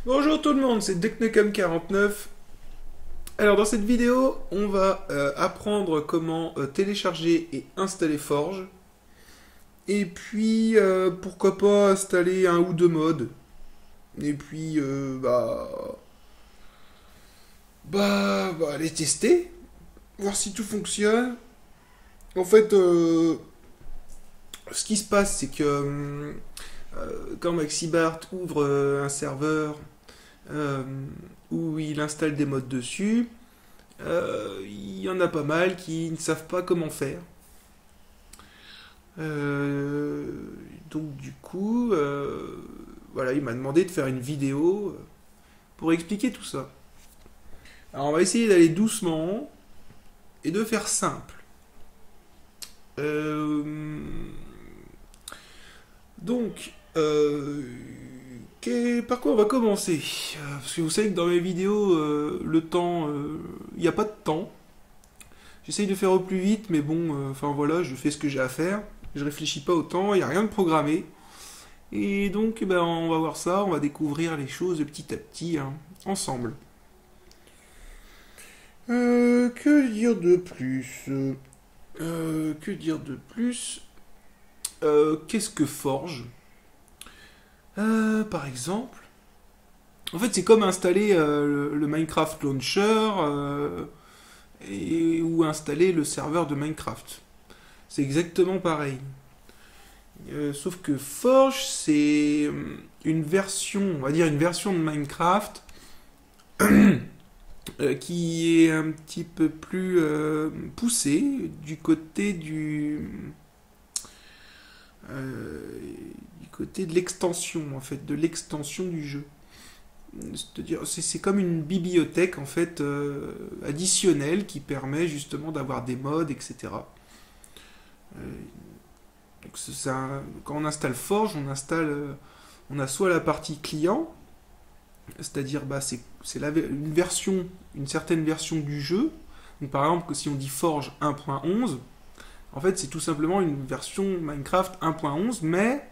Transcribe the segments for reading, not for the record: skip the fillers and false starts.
Bonjour tout le monde, c'est Ducknukem49. Alors dans cette vidéo, on va apprendre comment télécharger et installer Forge. Et puis pourquoi pas installer un ou deux mods. Et puis les tester, voir si tout fonctionne. En fait, ce qui se passe, c'est que quand Maxibart ouvre un serveur euh, où il installe des mods dessus, il y en a pas mal qui ne savent pas comment faire. Euh, donc du coup, voilà, il m'a demandé de faire une vidéo pour expliquer tout ça. Alors on va essayer d'aller doucement et de faire simple. Euh, donc, par quoi on va commencer? Parce que vous savez que dans mes vidéos, le temps, il n'y a pas de temps. J'essaye de faire au plus vite, mais bon, enfin voilà, je fais ce que j'ai à faire. Je réfléchis pas autant, il n'y a rien de programmé. Et donc, on va voir ça, on va découvrir les choses petit à petit, hein, ensemble. Que dire de plus? Que dire de plus? Qu'est-ce que Forge? Par exemple, en fait, c'est comme installer le Minecraft Launcher ou installer le serveur de Minecraft. C'est exactement pareil. Sauf que Forge, c'est une version, on va dire une version de Minecraft qui est un petit peu plus poussée euh, du côté de l'extension, en fait, de l'extension du jeu. C'est-à-dire, c'est comme une bibliothèque en fait additionnelle qui permet justement d'avoir des mods, etc. Euh, donc quand on installe Forge, on a soit la partie client, c'est-à-dire une certaine version du jeu. Donc par exemple, que si on dit Forge 1.11, en fait c'est tout simplement une version Minecraft 1.11, mais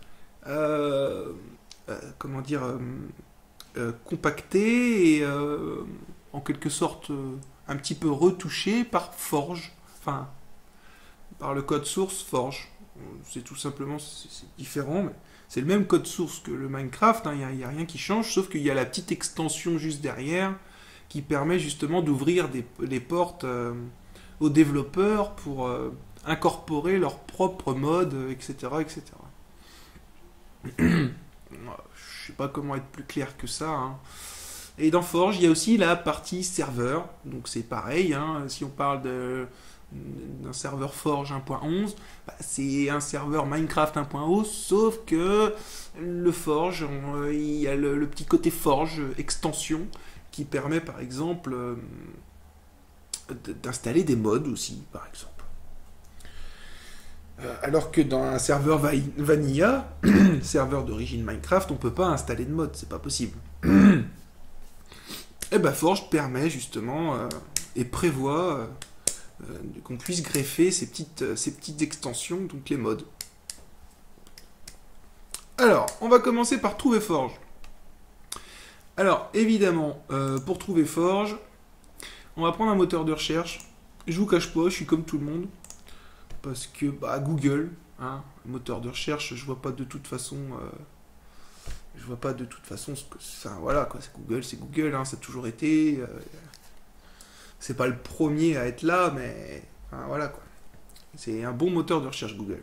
comment dire, compactée et en quelque sorte un petit peu retouchée par Forge, enfin par le code source Forge. C'est tout simplement c'est différent, mais c'est le même code source que le Minecraft, il n'y a rien qui change, sauf qu'il y a la petite extension juste derrière qui permet justement d'ouvrir les portes aux développeurs pour incorporer leur propre mode, etc. etc. Je sais pas comment être plus clair que ça, hein. Et dans Forge, il y a aussi la partie serveur. Donc c'est pareil, hein, si on parle d'un serveur Forge 1.11, c'est un serveur Minecraft 1.11, sauf que le Forge, il y a le petit côté Forge extension qui permet par exemple d'installer des mods aussi, par exemple. Alors que dans un serveur Vanilla, serveur d'origine Minecraft, on peut pas installer de mods, c'est pas possible. Et Forge permet justement et prévoit qu'on puisse greffer ces petites extensions, donc les mods. Alors, on va commencer par trouver Forge. Alors, évidemment, pour trouver Forge, on va prendre un moteur de recherche. Je vous cache pas, je suis comme tout le monde. Parce que Google, hein, moteur de recherche, je vois pas de toute façon ce que. Enfin voilà quoi, c'est Google, hein, ça a toujours été. C'est pas le premier à être là, mais enfin, voilà quoi. C'est un bon moteur de recherche Google.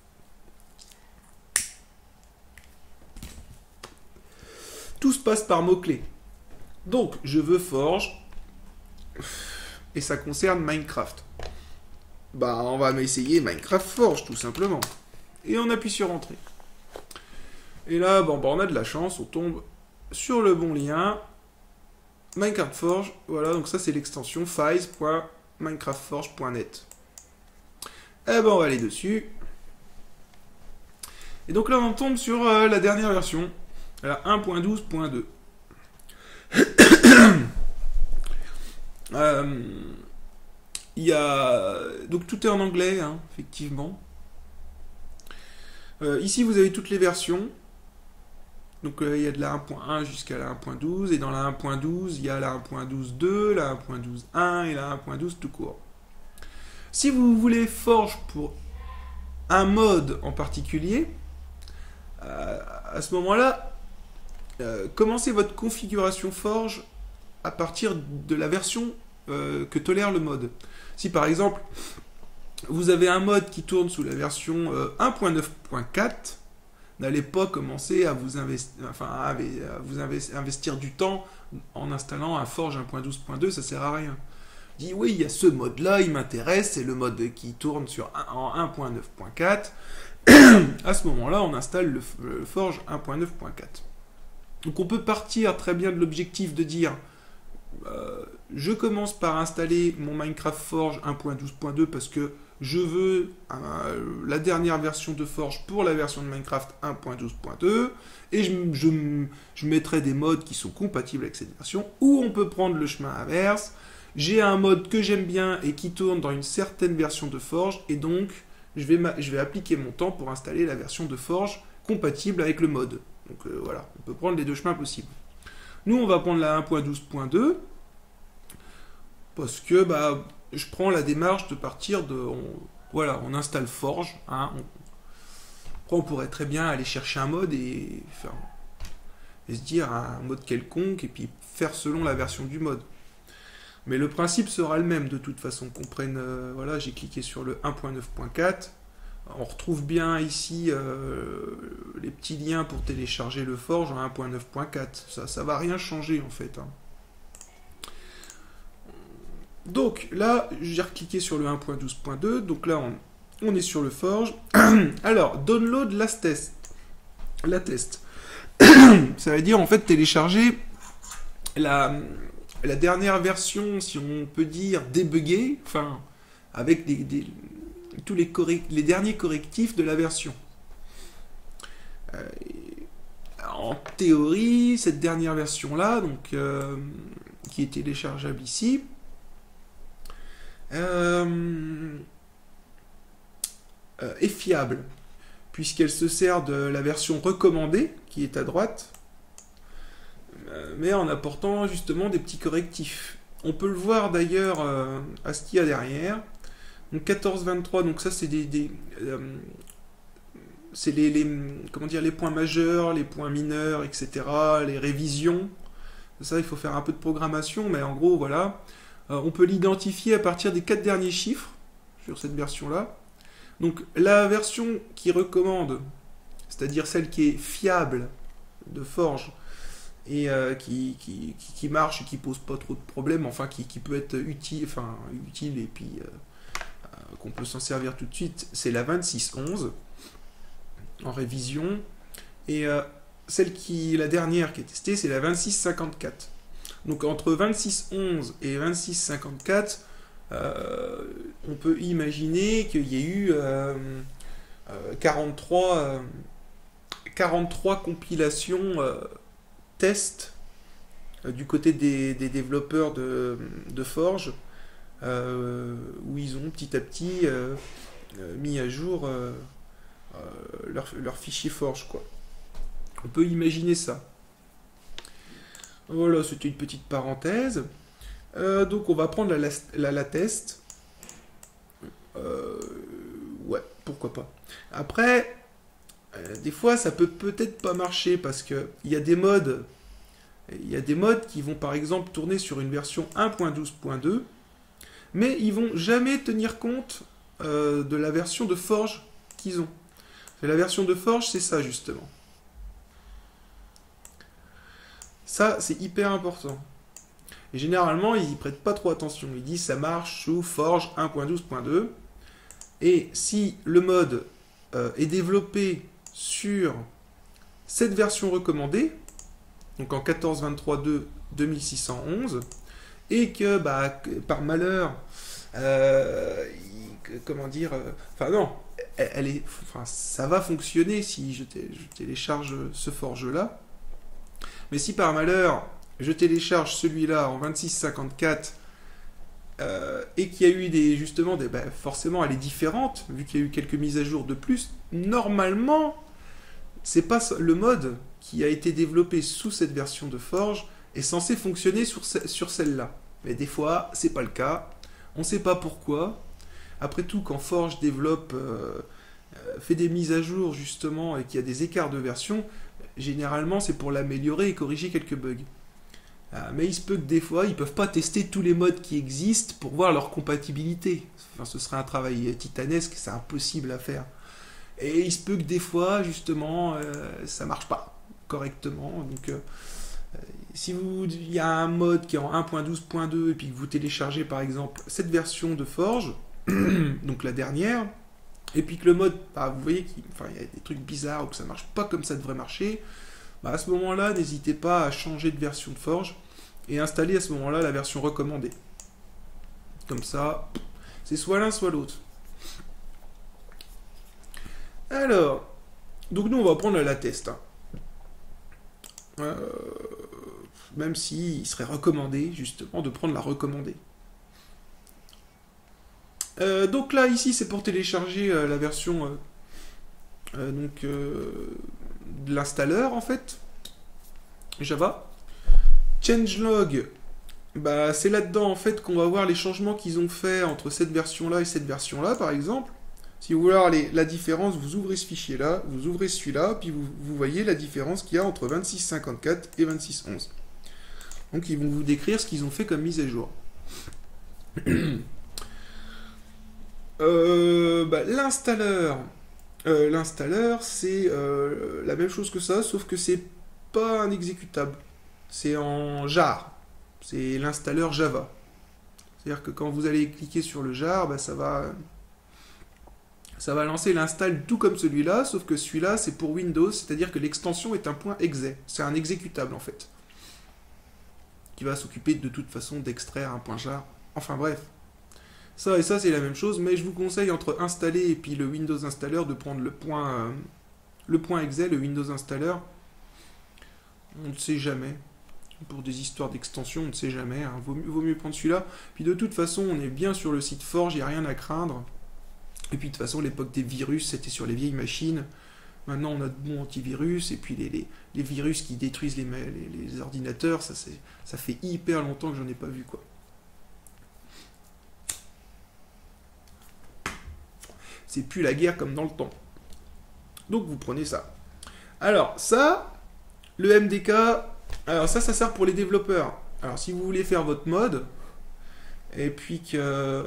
Tout se passe par mots-clés. Donc, je veux Forge, et ça concerne Minecraft. On va essayer Minecraft Forge, tout simplement. Et on appuie sur Entrée. Et là, on a de la chance, on tombe sur le bon lien. Minecraft Forge, voilà, donc ça c'est l'extension files.minecraftforge.net. On va aller dessus. Et donc là, on tombe sur la dernière version, la 1.12.2. Donc tout est en anglais, hein, effectivement. Ici, vous avez toutes les versions. Donc il y a de la 1.1 jusqu'à la 1.12, et dans la 1.12, il y a la 1.12.2, la 1.12.1 et la 1.12 tout court. Si vous voulez Forge pour un mode en particulier, à ce moment-là, commencez votre configuration Forge à partir de la version que tolère le mode. Si par exemple, vous avez un mode qui tourne sous la version 1.9.4, n'allez pas commencer à vous investir du temps en installant un Forge 1.12.2, ça sert à rien. Dit oui, il y a ce mode là, il m'intéresse, c'est le mode qui tourne en 1.9.4. À ce moment-là, on installe le Forge 1.9.4. Donc on peut partir très bien de l'objectif de dire je commence par installer mon Minecraft Forge 1.12.2 parce que je veux la dernière version de Forge pour la version de Minecraft 1.12.2, et je mettrai des modes qui sont compatibles avec cette version. Ou on peut prendre le chemin inverse. J'ai un mode que j'aime bien et qui tourne dans une certaine version de Forge, et donc je vais appliquer mon temps pour installer la version de Forge compatible avec le mode. Donc voilà, on peut prendre les deux chemins possibles. Nous, on va prendre la 1.12.2 parce que je prends la démarche de partir de... on installe Forge. Hein, après, on pourrait très bien aller chercher un mode et se dire un mode quelconque et puis faire selon la version du mode. Mais le principe sera le même de toute façon. Qu'on prenne, voilà, j'ai cliqué sur le 1.9.4. On retrouve bien ici les petits liens pour télécharger le Forge en 1.9.4. Ça va rien changer en fait. Hein. Donc là, j'ai recliqué sur le 1.12.2. Donc là, on est sur le Forge. Alors, download la test. Ça veut dire en fait télécharger la dernière version, si on peut dire, débuggée, enfin, avec tous les derniers correctifs de la version. En théorie, cette dernière version-là, donc qui est téléchargeable ici, est fiable, puisqu'elle se sert de la version recommandée, qui est à droite, mais en apportant justement des petits correctifs. On peut le voir d'ailleurs à ce qu'il y a derrière. Donc 14.23, donc ça c'est c'est comment dire, les points majeurs, les points mineurs, etc., les révisions. Ça, il faut faire un peu de programmation, mais en gros, voilà. On peut l'identifier à partir des 4 derniers chiffres sur cette version-là. Donc la version qui recommande, c'est-à-dire celle qui est fiable de Forge, et qui marche et qui pose pas trop de problèmes, enfin qui peut être utile et puis qu'on peut s'en servir tout de suite, c'est la 26.11 en révision, et la dernière qui est testée, c'est la 26.54. Donc entre 26.11 et 26.54, on peut imaginer qu'il y ait eu 43 compilations tests du côté des développeurs de Forge, où ils ont petit à petit mis à jour leur fichier Forge, quoi. On peut imaginer ça. Voilà, c'était une petite parenthèse. Donc on va prendre la test. Ouais, pourquoi pas. Après, des fois ça peut-être pas marcher parce que il y a des modes qui vont par exemple tourner sur une version 1.12.2, mais ils vont jamais tenir compte de la version de Forge qu'ils ont. La version de Forge, c'est ça justement. Ça, c'est hyper important. Et généralement, ils y prêtent pas trop attention. Ils disent ça marche sous Forge 1.12.2. Et si le mode est développé sur cette version recommandée, donc en 14.23.2.2611, et que par malheur, comment dire, enfin non, ça va fonctionner si je télécharge ce Forge-là. Mais si par malheur, je télécharge celui-là en 26.54 et qu'il y a eu forcément elle est différente, vu qu'il y a eu quelques mises à jour de plus, normalement, c'est pas le mode qui a été développé sous cette version de Forge est censé fonctionner sur celle-là. Mais des fois, c'est pas le cas. On ne sait pas pourquoi. Après tout, quand Forge développe, fait des mises à jour justement et qu'il y a des écarts de version, généralement c'est pour l'améliorer et corriger quelques bugs. Mais il se peut que des fois, ils ne peuvent pas tester tous les modes qui existent pour voir leur compatibilité. Enfin, ce serait un travail titanesque, c'est impossible à faire. Et il se peut que des fois, justement, ça marche pas correctement. Donc, si il y a un mode qui est en 1.12.2 et puis que vous téléchargez par exemple cette version de Forge, donc la dernière, et puis que le mode, vous voyez qu'il y a des trucs bizarres ou que ça marche pas comme ça devrait marcher, à ce moment-là, n'hésitez pas à changer de version de Forge et installer à ce moment-là la version recommandée. Comme ça, c'est soit l'un soit l'autre. Alors, donc nous on va prendre la test. Même s'il serait recommandé justement de prendre la recommandée. Donc là ici c'est pour télécharger la version de l'installeur en fait Java. Changelog, c'est là-dedans en fait qu'on va voir les changements qu'ils ont fait entre cette version là et cette version là par exemple. Si vous voulez voir la différence, vous ouvrez ce fichier là, vous ouvrez celui-là, puis vous voyez la différence qu'il y a entre 26.54 et 26.11. Donc ils vont vous décrire ce qu'ils ont fait comme mise à jour. L'installeur, c'est la même chose que ça, sauf que c'est pas un exécutable. C'est en jar. C'est l'installeur Java. C'est-à-dire que quand vous allez cliquer sur le jar, ça va lancer l'install tout comme celui-là, sauf que celui-là c'est pour Windows, c'est-à-dire que l'extension est un .exe. C'est un exécutable en fait. Qui va s'occuper de toute façon d'extraire un .jar. Enfin bref. Ça et ça c'est la même chose, mais je vous conseille entre installer et puis le Windows Installer de prendre le .exe, le Windows Installer. On ne sait jamais. Pour des histoires d'extension, on ne sait jamais. Vaut mieux prendre celui-là. Puis de toute façon, on est bien sur le site Forge, il n'y a rien à craindre. Et puis de toute façon, l'époque des virus, c'était sur les vieilles machines. Maintenant, on a de bons antivirus. Et puis les virus qui détruisent les ordinateurs, ça fait hyper longtemps que j'en ai pas vu, quoi. C'est plus la guerre comme dans le temps. Donc vous prenez ça. Alors ça, le MDK, alors ça sert pour les développeurs. Alors si vous voulez faire votre mode, et puis que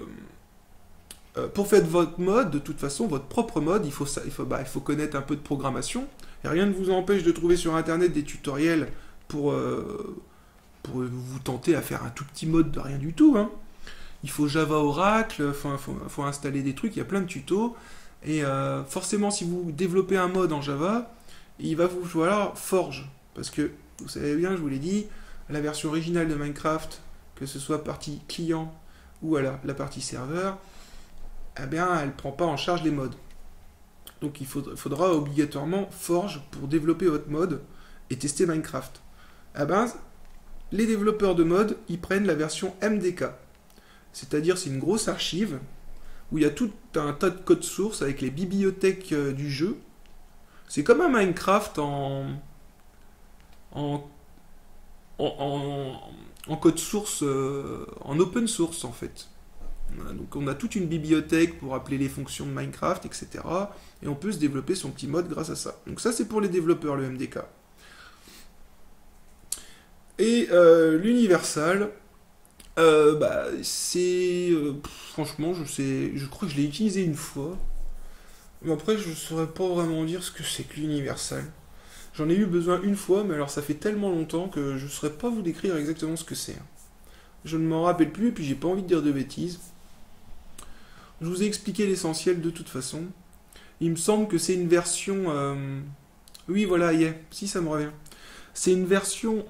pour faire votre mode, de toute façon, votre propre mode, il faut connaître un peu de programmation. Et rien ne vous empêche de trouver sur internet des tutoriels pour vous tenter à faire un tout petit mode de rien du tout, hein. Il faut Java Oracle, faut installer des trucs, il y a plein de tutos. Et forcément, si vous développez un mode en Java, il va vous falloir Forge. Parce que, vous savez bien, je vous l'ai dit, la version originale de Minecraft, que ce soit partie client ou la partie serveur, eh bien, elle ne prend pas en charge les modes. Donc il faudra obligatoirement Forge pour développer votre mode et tester Minecraft. Eh ben, les développeurs de mode, ils prennent la version MDK. C'est-à-dire, c'est une grosse archive où il y a tout un tas de codes sources avec les bibliothèques du jeu. C'est comme un Minecraft en code source, en open source en fait. Donc on a toute une bibliothèque pour appeler les fonctions de Minecraft, etc. Et on peut se développer son petit mode grâce à ça. Donc ça c'est pour les développeurs, le MDK. Et l'Universal, franchement, je crois que je l'ai utilisé une fois. Mais après, je ne saurais pas vraiment dire ce que c'est que l'Universal. J'en ai eu besoin une fois, mais alors ça fait tellement longtemps que je ne saurais pas vous décrire exactement ce que c'est. Je ne m'en rappelle plus et puis j'ai pas envie de dire de bêtises. Je vous ai expliqué l'essentiel de toute façon. Il me semble que c'est une version... Oui, voilà, si ça me revient. C'est une version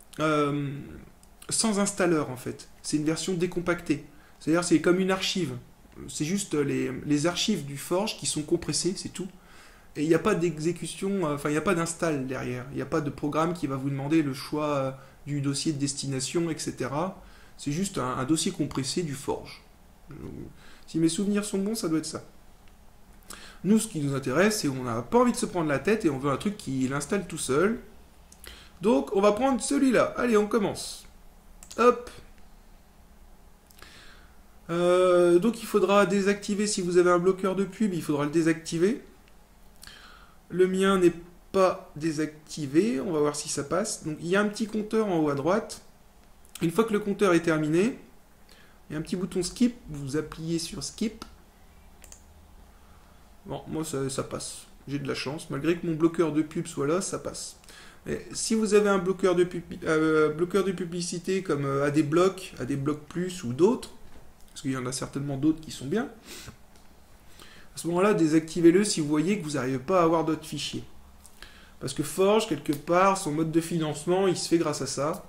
sans installeur en fait. C'est une version décompactée. C'est-à-dire c'est comme une archive. C'est juste les archives du Forge qui sont compressées, c'est tout. Et il n'y a pas d'exécution, il n'y a pas d'install derrière. Il n'y a pas de programme qui va vous demander le choix du dossier de destination, etc. C'est juste un dossier compressé du Forge. Si mes souvenirs sont bons, ça doit être ça. Nous, ce qui nous intéresse, c'est qu'on n'a pas envie de se prendre la tête et on veut un truc qui l'installe tout seul. Donc, on va prendre celui-là. Allez, on commence. Hop. Donc, il faudra désactiver, si vous avez un bloqueur de pub, il faudra le désactiver. Le mien n'est pas désactivé. On va voir si ça passe. Donc, il y a un petit compteur en haut à droite. Une fois que le compteur est terminé, il y a un petit bouton skip. Vous appuyez sur skip. Bon, moi, ça passe. J'ai de la chance. Malgré que mon bloqueur de pub soit là, ça passe. Mais si vous avez un bloqueur de publicité comme AdBlock Plus ou d'autres, parce qu'il y en a certainement d'autres qui sont bien, à ce moment-là, désactivez-le si vous voyez que vous n'arrivez pas à avoir d'autres fichiers. Parce que Forge, quelque part, son mode de financement, il se fait grâce à ça.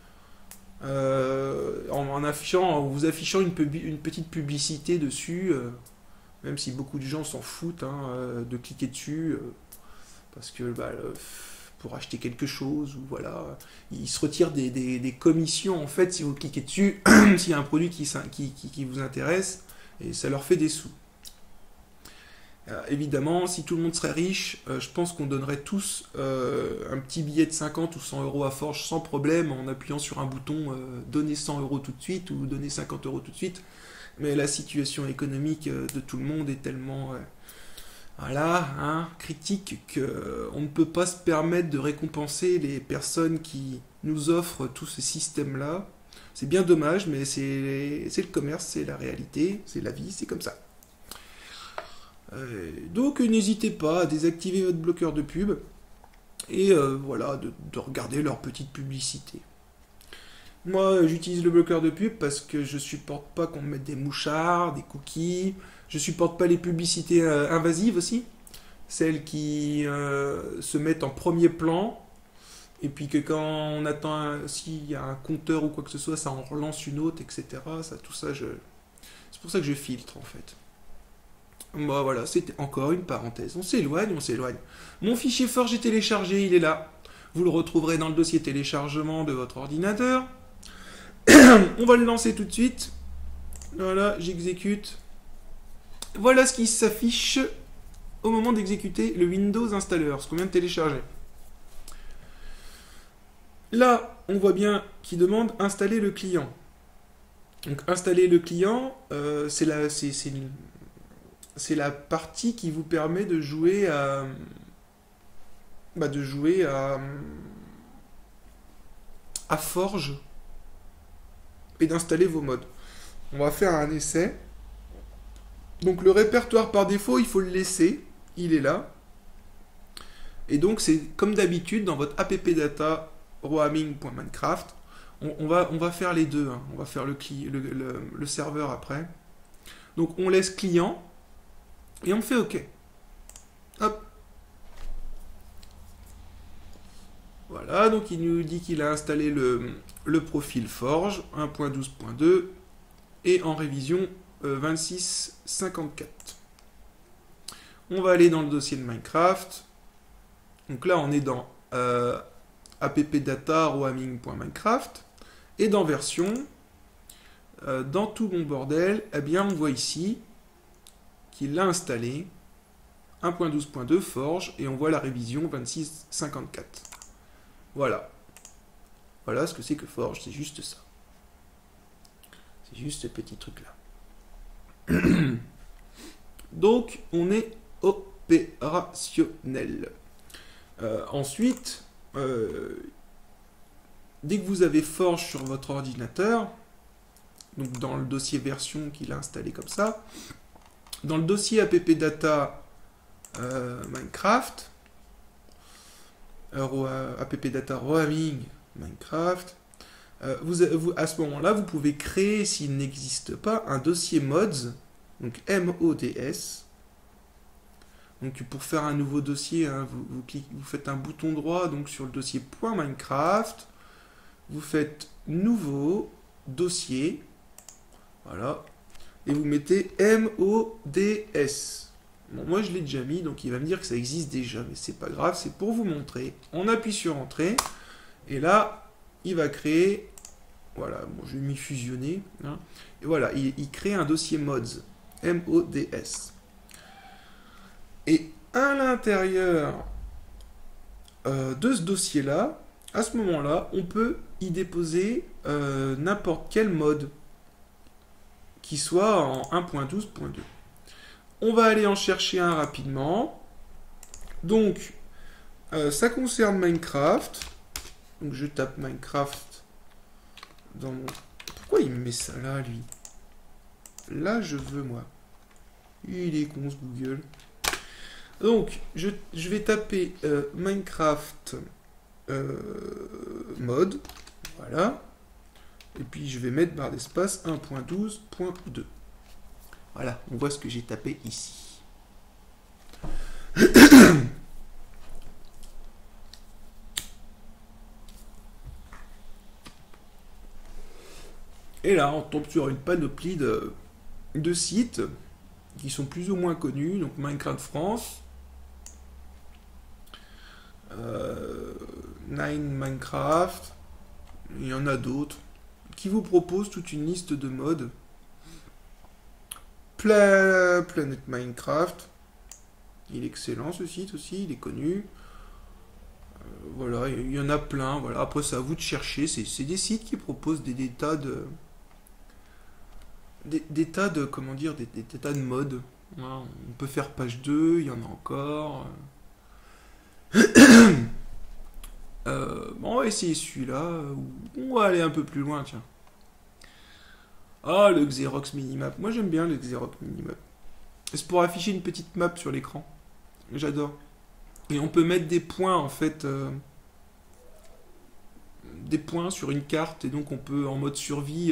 En vous affichant une petite publicité dessus, même si beaucoup de gens s'en foutent de cliquer dessus, parce que pour acheter quelque chose, ou voilà, ils se retirent des commissions en fait si vous cliquez dessus, s'il y a un produit qui vous intéresse, et ça leur fait des sous. Évidemment, si tout le monde serait riche, je pense qu'on donnerait tous un petit billet de 50 ou 100 euros à Forge sans problème en appuyant sur un bouton donner 100 euros tout de suite ou donner 50 euros tout de suite. Mais la situation économique de tout le monde est tellement critique qu'on ne peut pas se permettre de récompenser les personnes qui nous offrent tout ce système-là. C'est bien dommage, mais c'est le commerce, c'est la réalité, c'est la vie, c'est comme ça. Donc n'hésitez pas à désactiver votre bloqueur de pub et voilà, de regarder leur petite publicité. Moi j'utilise le bloqueur de pub parce que je supporte pas qu'on me mette des mouchards, des cookies, je supporte pas les publicités invasives aussi, celles qui se mettent en premier plan et puis que quand on attend s'il y a un compteur ou quoi que ce soit, ça en relance une autre, etc. C'est pour ça que je filtre en fait. Bon, voilà, c'était encore une parenthèse. On s'éloigne. Mon fichier Forge est téléchargé, il est là. Vous le retrouverez dans le dossier téléchargement de votre ordinateur. On va le lancer tout de suite. Voilà, j'exécute. Voilà ce qui s'affiche au moment d'exécuter le Windows Installer, ce qu'on vient de télécharger. Là, on voit bien qu'il demande installer le client. Donc installer le client, c'est la partie qui vous permet de jouer à Forge et d'installer vos mods. On va faire un essai. Donc le répertoire par défaut, il faut le laisser. Il est là. Et donc c'est comme d'habitude dans votre appdata roaming.minecraft. On va faire les deux. On va faire le serveur après. Donc on laisse client. Et on fait OK. Hop. Voilà, donc il nous dit qu'il a installé le profil Forge 1.12.2 et en révision 26.54. On va aller dans le dossier de Minecraft. Donc là, on est dans appdata roaming.minecraft et dans version, dans tout mon bordel, eh bien on voit ici qu'il l'a installé 1.12.2 Forge et on voit la révision 26.54. Voilà. Voilà ce que c'est que Forge, c'est juste ça. C'est juste ce petit truc-là. Donc, on est opérationnel. Ensuite, dès que vous avez Forge sur votre ordinateur, donc dans le dossier version qu'il a installé comme ça, dans le dossier appdata Minecraft, appdata roaming Minecraft, à ce moment-là, vous pouvez créer, s'il n'existe pas, un dossier mods, donc MODS. Donc pour faire un nouveau dossier, vous faites un bouton droit donc sur le dossier .minecraft, vous faites nouveau dossier, voilà, et vous mettez MODS. Bon, moi je l'ai déjà mis, donc il va me dire que ça existe déjà, mais c'est pas grave, c'est pour vous montrer. On appuie sur Entrée, et là, il va créer, voilà, bon, je vais m'y fusionner, et voilà, il crée un dossier mods, MODS. Et à l'intérieur de ce dossier-là, à ce moment-là, on peut y déposer n'importe quel mode qui soit en 1.12.2. On va aller en chercher un rapidement. Donc, ça concerne Minecraft. Donc, je tape Minecraft dans mon... Pourquoi il me met ça là, lui? Là, je veux, moi. Il est con, ce Google. Donc, je vais taper Minecraft mode. Voilà. Et puis, je vais mettre barre d'espace 1.12.2. Voilà, on voit ce que j'ai tapé ici. Et là, on tombe sur une panoplie de sites qui sont plus ou moins connus. Donc Minecraft France, Nine Minecraft, il y en a d'autres, qui vous proposent toute une liste de modes. Planet Minecraft, il est excellent ce site aussi, il est connu. Voilà, il y en a plein. Voilà. Après, c'est à vous de chercher. C'est des sites qui proposent des tas de... Des tas de... Comment dire? Des tas de modes. Voilà, on peut faire page 2, il y en a encore. Bon, on va essayer celui-là. On va aller un peu plus loin, tiens. Ah, le Xerox Minimap. Moi, j'aime bien le Xerox Minimap. C'est pour afficher une petite map sur l'écran. J'adore. Et on peut mettre des points, en fait... des points sur une carte. Et donc, on peut, en mode survie,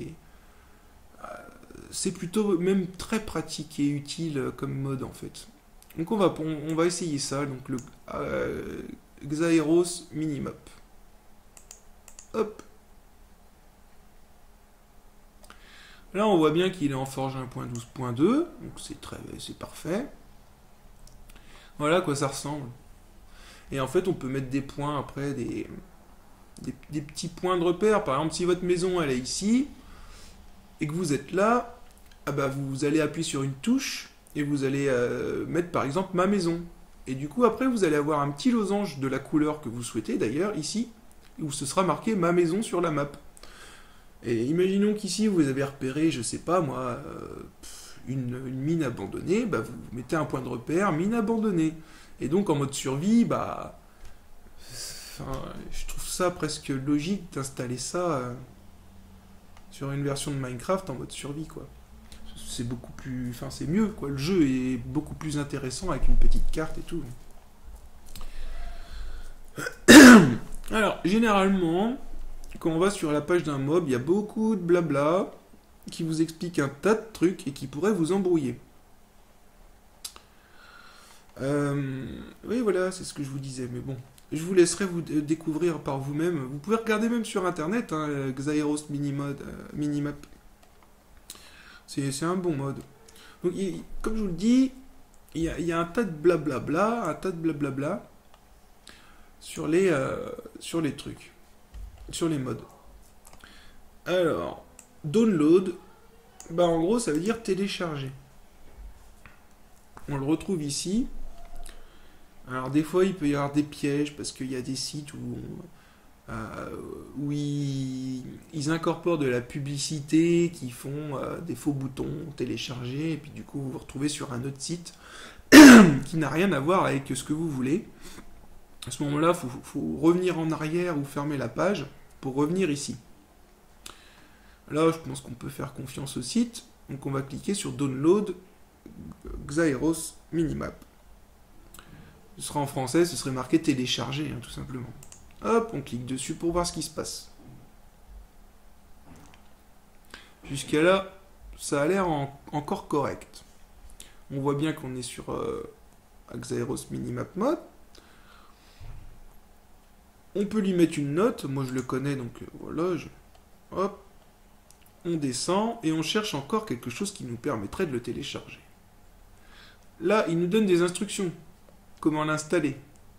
c'est plutôt même très pratique et utile comme mode, en fait. Donc, on va essayer ça. Donc, le Xaeros Minimap. Hop. Là, on voit bien qu'il est en Forge 1.12.2, donc c'est parfait. Voilà à quoi ça ressemble. Et en fait, on peut mettre des points après, des petits points de repère. Par exemple, si votre maison elle est ici et que vous êtes là, ah bah, vous allez appuyer sur une touche et vous allez mettre par exemple ma maison. Et du coup, après, vous allez avoir un petit losange de la couleur que vous souhaitez d'ailleurs ici, où ce sera marqué ma maison sur la map. Et imaginons qu'ici vous avez repéré, je sais pas moi, une mine abandonnée, bah vous mettez un point de repère, mine abandonnée. Et donc en mode survie, bah, je trouve ça presque logique d'installer ça sur une version de Minecraft en mode survie, quoi. C'est beaucoup plus, c'est mieux, quoi. Le jeu est beaucoup plus intéressant avec une petite carte et tout. Alors généralement, quand on va sur la page d'un mob, il y a beaucoup de blabla qui vous explique un tas de trucs et qui pourraient vous embrouiller. Oui, voilà, c'est ce que je vous disais, mais bon. Je vous laisserai vous découvrir par vous-même. Vous pouvez regarder même sur internet, hein, Xaeros Minimap. C'est un bon mode. Donc, comme je vous le dis, il y a un tas de blablabla, sur les trucs. Sur les modes. Alors, download, bah en gros ça veut dire télécharger. On le retrouve ici. Alors des fois il peut y avoir des pièges parce qu'il y a des sites où ils incorporent de la publicité, qui font des faux boutons télécharger, et puis du coup vous vous retrouvez sur un autre site qui n'a rien à voir avec ce que vous voulez. À ce moment-là, il faut revenir en arrière ou fermer la page pour revenir ici. Là, je pense qu'on peut faire confiance au site. Donc on va cliquer sur Download Xaeros Minimap. Ce sera en français, ce serait marqué télécharger, hein, tout simplement. Hop, on clique dessus pour voir ce qui se passe. Jusqu'à là, ça a l'air encore correct. On voit bien qu'on est sur Xaeros Minimap Mode. On peut lui mettre une note, moi je le connais, donc voilà, hop, on descend et on cherche encore quelque chose qui nous permettrait de le télécharger. Là, il nous donne des instructions, comment l'installer.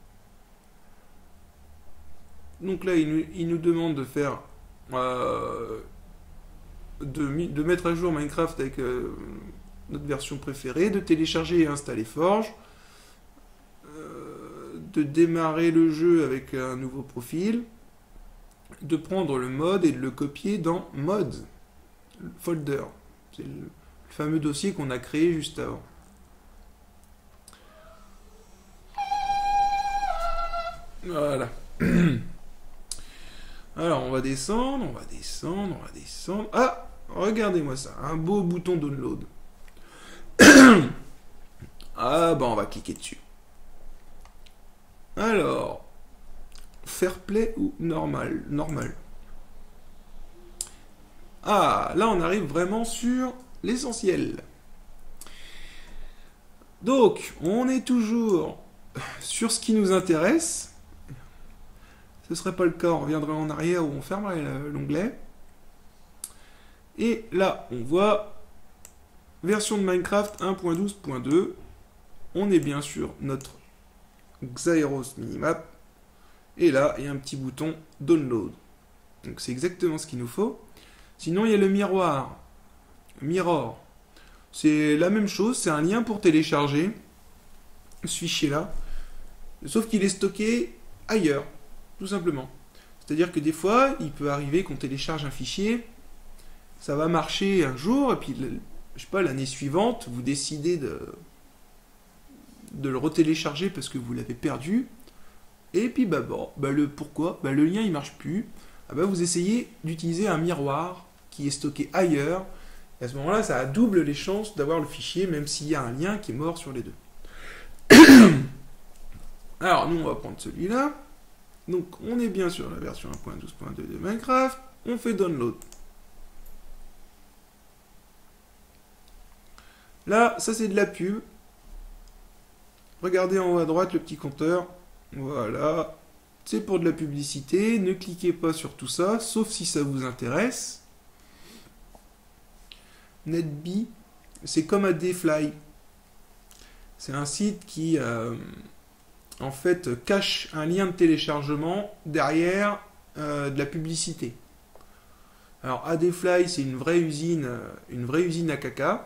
Donc là, il nous demande de faire, de mettre à jour Minecraft avec notre version préférée, de télécharger et installer Forge. de démarrer le jeu avec un nouveau profil, de prendre le mode et de le copier dans Mods, le folder. C'est le fameux dossier qu'on a créé juste avant. Voilà. Alors, on va descendre, on va descendre, on va descendre. Ah, regardez-moi ça, un beau bouton download. Ah, bah on va cliquer dessus. Alors, fair play ou normal? Normal. Ah, là on arrive vraiment sur l'essentiel. Donc, on est toujours sur ce qui nous intéresse. Ce serait pas le cas, on reviendrait en arrière ou on fermerait l'onglet. Et là, on voit version de Minecraft 1.12.2. On est bien sur notre Xaeros Minimap. Et là, il y a un petit bouton Download. Donc c'est exactement ce qu'il nous faut. Sinon, il y a le miroir. Mirror. C'est la même chose, c'est un lien pour télécharger ce fichier-là. Sauf qu'il est stocké ailleurs, tout simplement. C'est-à-dire que des fois, il peut arriver qu'on télécharge un fichier, ça va marcher un jour, et puis, je sais pas, l'année suivante, vous décidez de le retélécharger parce que vous l'avez perdu. Et puis, pourquoi le lien, il marche plus. Vous essayez d'utiliser un miroir qui est stocké ailleurs. Et à ce moment-là, ça double les chances d'avoir le fichier, même s'il y a un lien qui est mort sur les deux. Alors, nous, on va prendre celui-là. Donc, on est bien sur la version 1.12.2 de Minecraft. On fait Download. Là, ça, c'est de la pub. Regardez en haut à droite le petit compteur. Voilà. C'est pour de la publicité. Ne cliquez pas sur tout ça, sauf si ça vous intéresse. NetBee, c'est comme ADFly. C'est un site qui, en fait, cache un lien de téléchargement derrière de la publicité. Alors, ADFly, c'est une vraie usine à caca.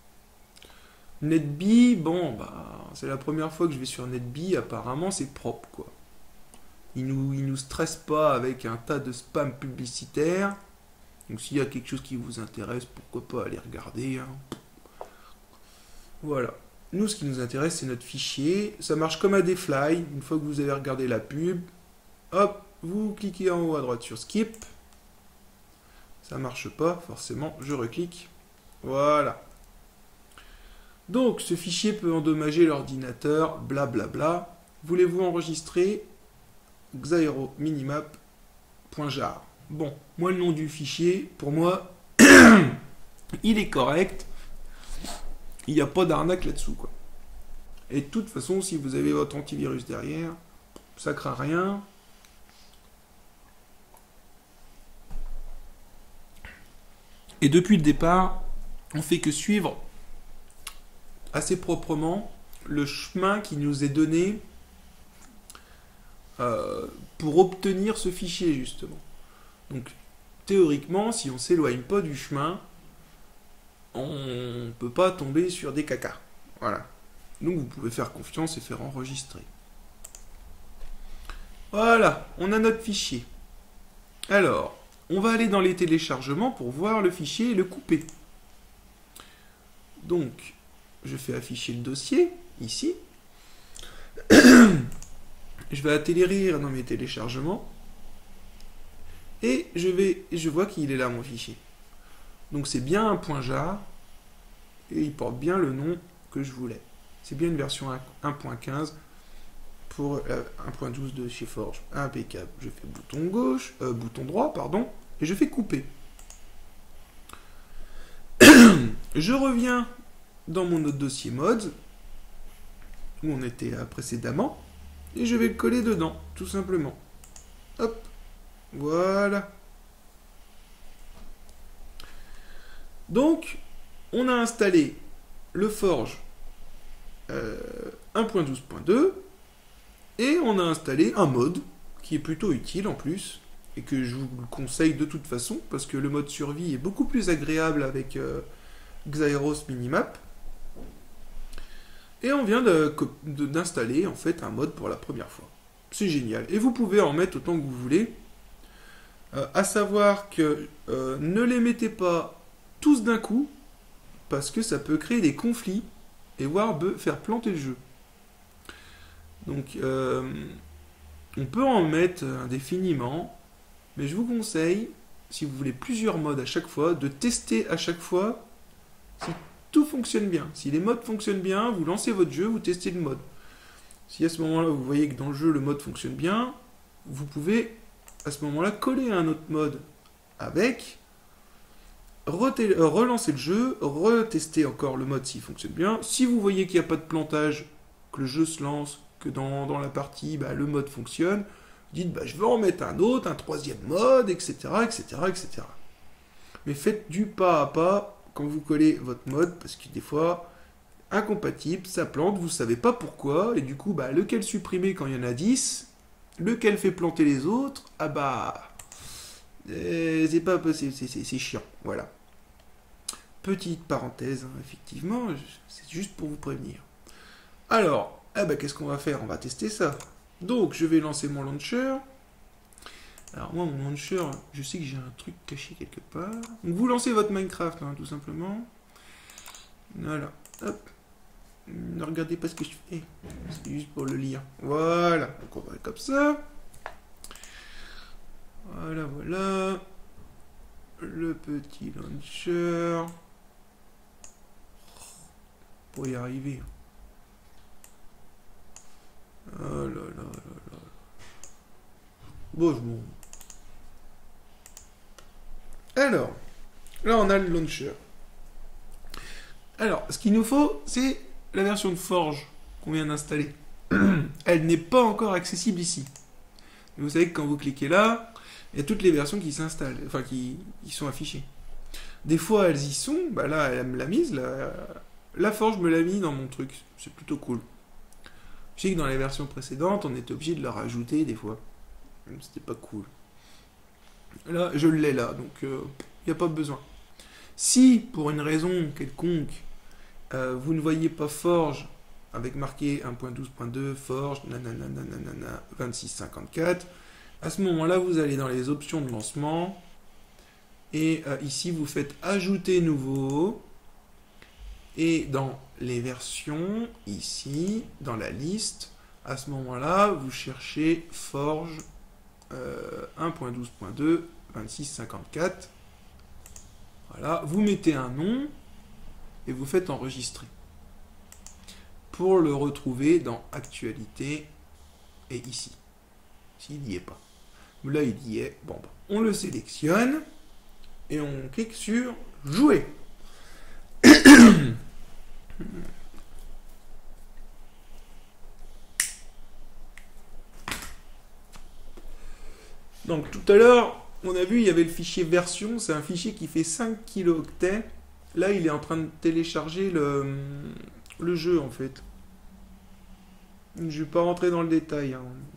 NetBee, c'est la première fois que je vais sur NetBee, apparemment c'est propre, quoi. Il nous stresse pas avec un tas de spam publicitaire. Donc s'il y a quelque chose qui vous intéresse, pourquoi pas aller regarder, hein. Voilà. Nous, ce qui nous intéresse, c'est notre fichier. Ça marche comme ADFly. Une fois que vous avez regardé la pub, hop, vous cliquez en haut à droite sur Skip. Ça marche pas, forcément, je reclique. Voilà. Donc, ce fichier peut endommager l'ordinateur, blablabla. Voulez-vous enregistrer Xaero Minimap.jar? Bon, moi, le nom du fichier, pour moi, il est correct. Il n'y a pas d'arnaque là-dessous, quoi. Et de toute façon, si vous avez votre antivirus derrière, ça craint rien. Et depuis le départ, on fait que suivre assez proprement le chemin qui nous est donné pour obtenir ce fichier, justement. Donc, théoriquement, si on ne s'éloigne pas du chemin, on ne peut pas tomber sur des cacas. Voilà. Donc, vous pouvez faire confiance et faire enregistrer. Voilà, on a notre fichier. Alors, on va aller dans les téléchargements pour voir le fichier et le couper. Donc, je fais afficher le dossier, ici. Je vais atterrir dans mes téléchargements. Et je vois qu'il est là, mon fichier. Donc c'est bien un .jar. Et il porte bien le nom que je voulais. C'est bien une version 1.15 pour 1.12 de chez Forge. Impeccable. Je fais bouton droit, pardon. Et je fais couper. Je reviens dans mon autre dossier mods, où on était précédemment, et je vais le coller dedans, tout simplement. Hop, voilà. Donc, on a installé le Forge 1.12.2, et on a installé un mode, qui est plutôt utile en plus, et que je vous le conseille de toute façon, parce que le mode survie est beaucoup plus agréable avec Xaeros Minimap. Et on vient d'installer en fait un mode pour la première fois. C'est génial. Et vous pouvez en mettre autant que vous voulez. À savoir que ne les mettez pas tous d'un coup, parce que ça peut créer des conflits et voire faire planter le jeu. Donc on peut en mettre indéfiniment, mais je vous conseille, si vous voulez plusieurs modes à chaque fois, de tester à chaque fois si tout fonctionne bien. Si les modes fonctionnent bien, vous lancez votre jeu, vous testez le mode. Si à ce moment-là, vous voyez que dans le jeu, le mode fonctionne bien, vous pouvez à ce moment-là coller un autre mode avec, relancer le jeu, retester encore le mode s'il fonctionne bien. Si vous voyez qu'il n'y a pas de plantage, que le jeu se lance, que dans la partie, le mode fonctionne, dites je vais en mettre un autre, un troisième mode, etc., etc., etc. Mais faites du pas à pas quand vous collez votre mode, parce que des fois, incompatible, ça plante, vous ne savez pas pourquoi, et du coup, lequel supprimer quand il y en a 10, lequel fait planter les autres, c'est pas possible, c'est chiant, voilà. Petite parenthèse, effectivement, c'est juste pour vous prévenir. Alors, qu'est-ce qu'on va faire? On va tester ça. Donc, je vais lancer mon launcher. Alors moi, mon launcher, je sais que j'ai un truc caché quelque part. Donc vous lancez votre Minecraft, tout simplement. Voilà, hop. Ne regardez pas ce que je fais. C'est juste pour le lire. Voilà, donc on va comme ça. Voilà, voilà. Le petit launcher. Pour y arriver. Oh là là là là. Bon, je m'en... Alors, là on a le launcher. Alors, ce qu'il nous faut, c'est la version de Forge qu'on vient d'installer. Elle n'est pas encore accessible ici. Mais vous savez que quand vous cliquez là, il y a toutes les versions qui s'installent, enfin qui sont affichées. Des fois elles y sont, là elle me l'a mise, la Forge me l'a mis dans mon truc, c'est plutôt cool. Je sais que dans les versions précédentes, on était obligé de la rajouter des fois. C'était pas cool. Là, je l'ai là, donc il n'y a pas besoin. Si, pour une raison quelconque, vous ne voyez pas Forge avec marqué 1.12.2, Forge, nanana, 2654, à ce moment-là, vous allez dans les options de lancement, et ici, vous faites Ajouter nouveau, et dans les versions, ici, dans la liste, à ce moment-là, vous cherchez Forge 1.12.2, 2654. Voilà, vous mettez un nom et vous faites enregistrer. Pour le retrouver dans Actualité et ici. S'il n'y est pas. Là, il y est. Bon, on le sélectionne et on clique sur Jouer. Donc tout à l'heure, on a vu, il y avait le fichier version, c'est un fichier qui fait 5 kilooctets. Là, il est en train de télécharger le jeu, en fait. Je ne vais pas rentrer dans le détail.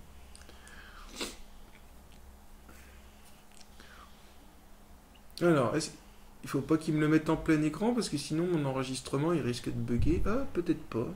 Alors, il faut pas qu'il me le mette en plein écran, parce que sinon, mon enregistrement, il risque de bugger. Ah, peut-être pas.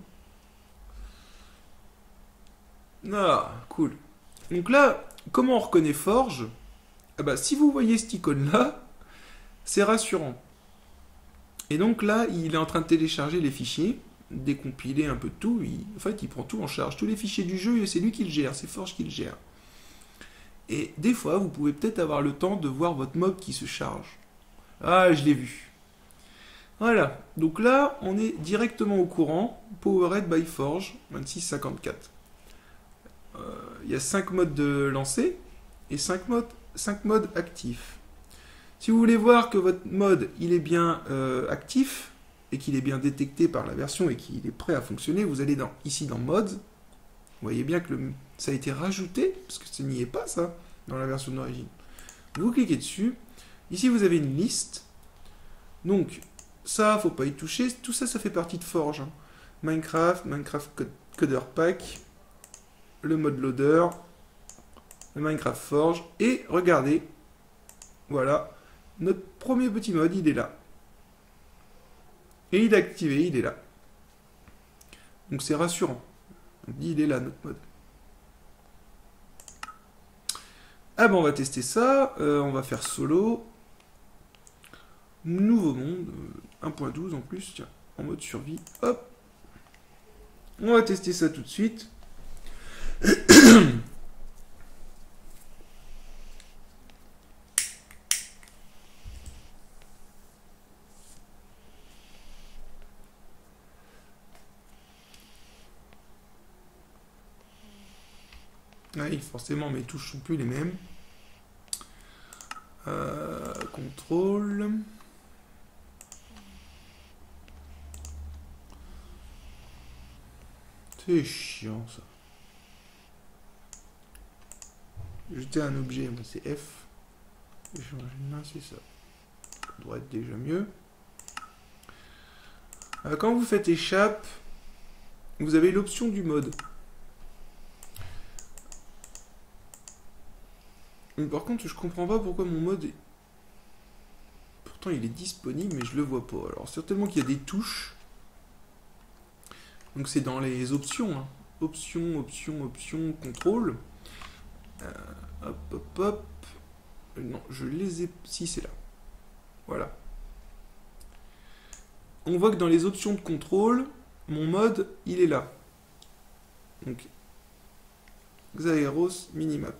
Ah, cool. Donc là, comment on reconnaît Forge? Si vous voyez cette icône-là, c'est rassurant. Et donc là, il est en train de télécharger les fichiers, décompiler un peu de tout. En fait, il prend tout en charge. Tous les fichiers du jeu, c'est lui qui le gère, c'est Forge qui le gère. Et des fois, vous pouvez peut-être avoir le temps de voir votre mob qui se charge. Ah, je l'ai vu. Voilà. Donc là, on est directement au courant. Powered by Forge 2654. Il y a 5 modes de lancer et 5 modes actifs. Si vous voulez voir que votre mode il est bien actif et qu'il est bien détecté par la version et qu'il est prêt à fonctionner, vous allez ici dans Mods. Vous voyez bien que ça a été rajouté, parce que ça n'y est pas ça, dans la version d'origine. Vous cliquez dessus. Ici vous avez une liste. Donc ça, faut pas y toucher. Tout ça, ça fait partie de Forge. Minecraft Coder Pack, le mode loader, le Minecraft Forge, et regardez, voilà, notre premier petit mode, il est là. Et il est activé, il est là. Donc c'est rassurant. On dit il est là notre mode. Ah ben on va tester ça. On va faire solo. Nouveau monde. 1.12 en plus. Tiens, en mode survie. Hop. On va tester ça tout de suite. Oui, forcément, mes touches sont plus les mêmes. Contrôle. C'est chiant ça. Jeter un objet, moi c'est F. Changer de main, c'est ça. Ça devrait être déjà mieux. Quand vous faites échappe, vous avez l'option du mode. Par contre, je comprends pas pourquoi mon mode est... Pourtant, il est disponible, mais je le vois pas. Alors, certainement qu'il y a des touches. Donc, c'est dans les options. Hein. Options, contrôle. Hop, hop, hop. Non, je les ai... Si, c'est là. Voilà. On voit que dans les options de contrôle, mon mode, il est là. Donc, Xaeros Minimap.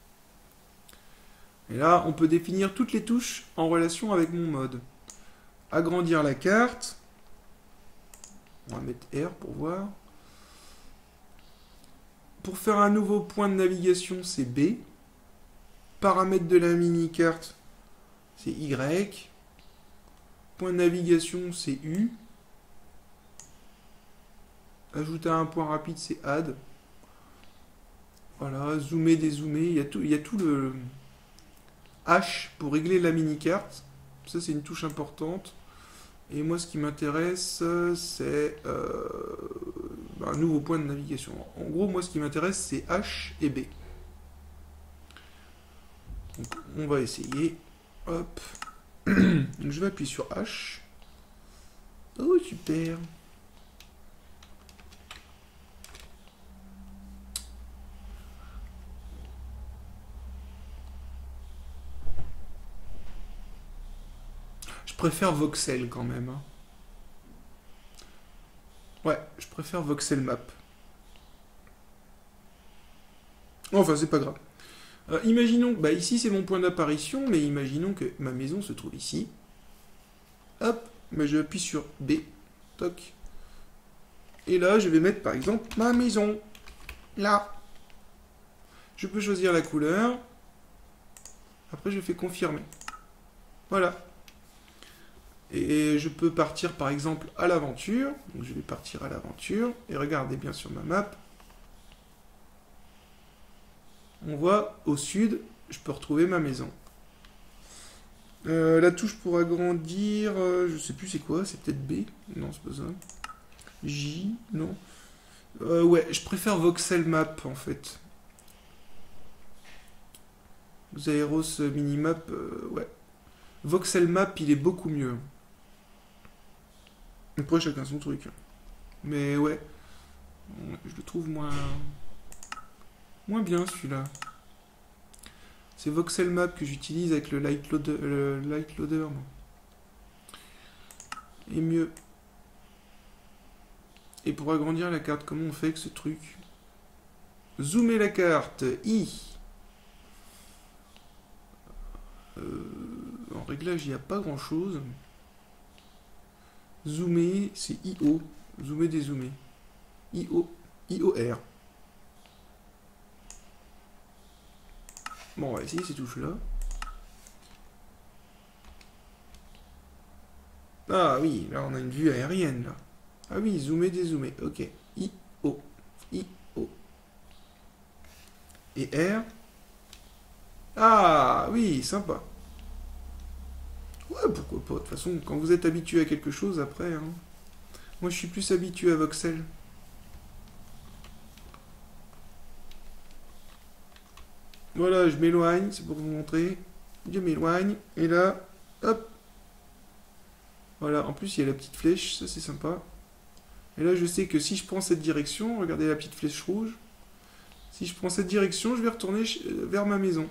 Et là, on peut définir toutes les touches en relation avec mon mode. Agrandir la carte. On va mettre R pour voir. Pour faire un nouveau point de navigation, c'est B. Paramètres de la mini-carte, c'est Y. Point de navigation, c'est U. Ajouter un point rapide, c'est Add. Voilà, zoomer, dézoomer. Il y a tout le... H pour régler la mini-carte. Ça, c'est une touche importante. Et moi, ce qui m'intéresse, c'est un nouveau point de navigation. En gros, moi, ce qui m'intéresse, c'est H et B. Donc, on va essayer. Hop. Donc, je vais appuyer sur H. Oh, super. Je préfère Voxel quand même. Hein. Ouais, je préfère Voxel Map. Enfin, c'est pas grave. Imaginons, bah ici c'est mon point d'apparition, mais imaginons que ma maison se trouve ici. Hop, bah, je appuie sur B. Toc. Et là, je vais mettre par exemple ma maison. Là. Je peux choisir la couleur. Après, je fais confirmer. Voilà. Et je peux partir par exemple à l'aventure. Donc je vais partir à l'aventure. Et regardez bien sur ma map. On voit au sud, je peux retrouver ma maison. La touche pour agrandir, je sais plus c'est quoi, c'est peut-être B. Non, c'est pas ça. J, non. Ouais, je préfère Voxel Map en fait. Xaeros Minimap, ouais. Voxel Map, il est beaucoup mieux. Après, chacun son truc. Mais ouais, je le trouve moins bien celui-là. C'est Voxel Map que j'utilise avec le Light Loader. Et mieux. Et pour agrandir la carte, comment on fait avec ce truc? Zoomer la carte, I. En réglage, il n'y a pas grand chose. Zoomer, c'est IO. Zoomer, dézoomer. IOR. Bon, on va essayer ces touches-là. Ah oui, là on a une vue aérienne. Là. Ah oui, zoomer, dézoomer. Ok. IO. IO. Et R. Ah oui, sympa. Ouais, pourquoi pas. De toute façon, quand vous êtes habitué à quelque chose, après... Hein. Moi, je suis plus habitué à Voxel. Voilà, je m'éloigne, c'est pour vous montrer. Je m'éloigne, et là, hop. Voilà, en plus, il y a la petite flèche, ça c'est sympa. Et là, je sais que si je prends cette direction, regardez la petite flèche rouge, si je prends cette direction, je vais retourner vers ma maison.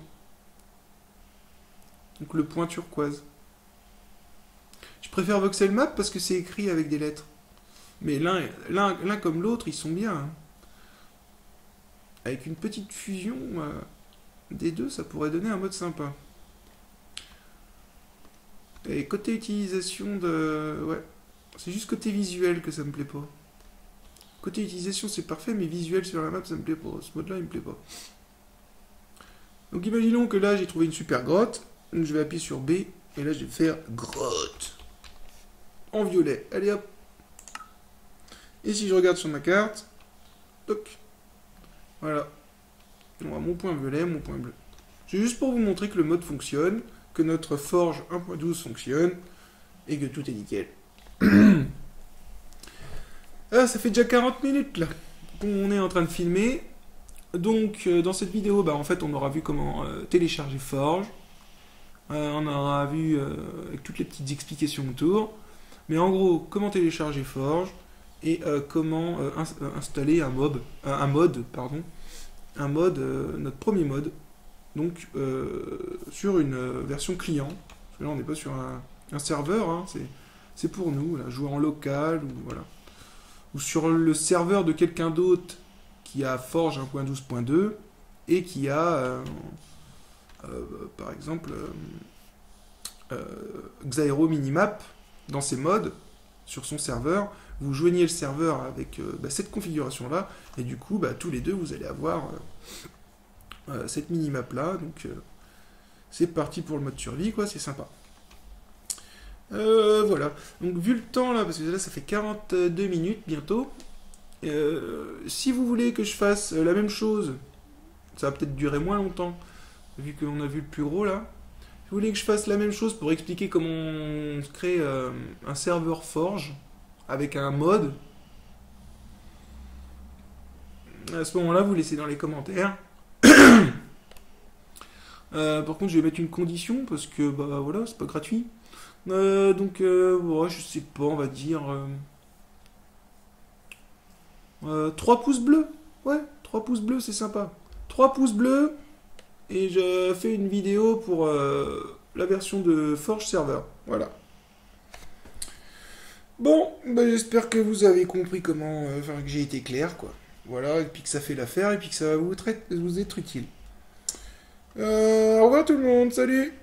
Donc le point turquoise. Je préfère Voxel Map parce que c'est écrit avec des lettres. Mais l'un comme l'autre, ils sont bien. Hein. Avec une petite fusion des deux, ça pourrait donner un mode sympa. Et côté utilisation de... Ouais. C'est juste côté visuel que ça me plaît pas. Côté utilisation, c'est parfait, mais visuel sur la map, ça me plaît pas. Ce mode-là, il me plaît pas. Donc imaginons que là, j'ai trouvé une super grotte. Donc je vais appuyer sur B. Et là, je vais faire grotte. En violet. Allez hop. Et si je regarde sur ma carte, toc. Voilà. On a mon point violet, mon point bleu. C'est juste pour vous montrer que le mode fonctionne, que notre forge 1.12 fonctionne, et que tout est nickel. Ah, ça fait déjà 40 minutes là qu'on est en train de filmer. Donc dans cette vidéo, en fait on aura vu comment télécharger Forge. On aura vu avec toutes les petites explications autour. Mais en gros, comment télécharger Forge et comment installer un mode, notre premier mode, donc sur une version client. Parce que là on n'est pas sur un serveur, hein, c'est pour nous, là, jouer en local ou voilà. Ou sur le serveur de quelqu'un d'autre qui a Forge 1.12.2 et qui a par exemple Xaero Minimap dans ses modes sur son serveur. Vous joignez le serveur avec cette configuration là et du coup tous les deux vous allez avoir cette minimap là. Donc c'est parti pour le mode survie, quoi, c'est sympa. Voilà, donc vu le temps là, parce que là ça fait 42 minutes bientôt, si vous voulez que je fasse la même chose, ça va peut-être durer moins longtemps, vu qu'on a vu le plus gros là, si vous voulez que je fasse la même chose pour expliquer comment on crée un serveur Forge avec un mode, à ce moment là vous laissez dans les commentaires. Par contre je vais mettre une condition, parce que voilà, c'est pas gratuit. Donc, je sais pas, on va dire 3 pouces bleus. Ouais, 3 pouces bleus, c'est sympa. 3 pouces bleus, et je fais une vidéo pour la version de Forge Server. Voilà. Bon, j'espère que vous avez compris comment, que j'ai été clair, quoi. Voilà, et puis que ça fait l'affaire, et puis que ça va vous être utile. Au revoir tout le monde, salut!